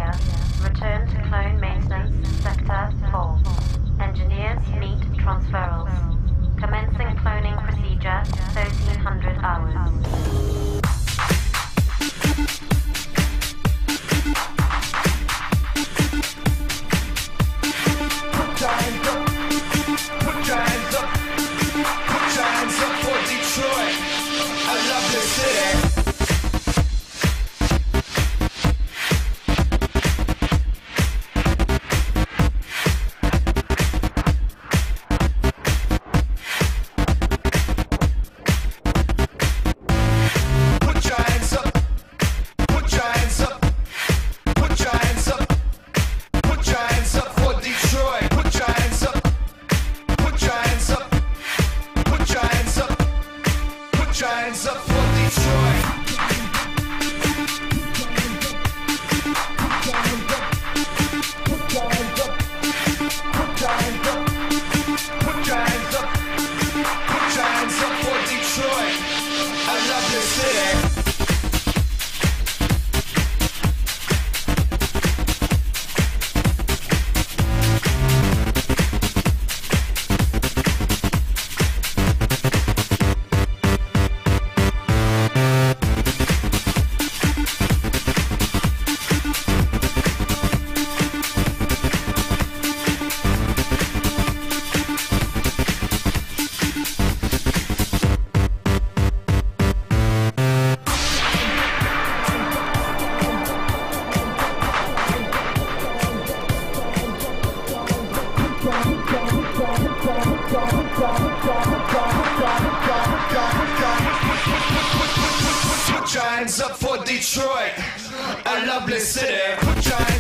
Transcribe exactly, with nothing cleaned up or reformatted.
Return to clone maintenance, sector four. Engineers meet transferals. Commencing cloning procedure, thirteen hundred hours. Put your hands up, put your hands up, put your hands up for Detroit. I love this city. Put your hands up for Detroit, a lovely city. Put your hands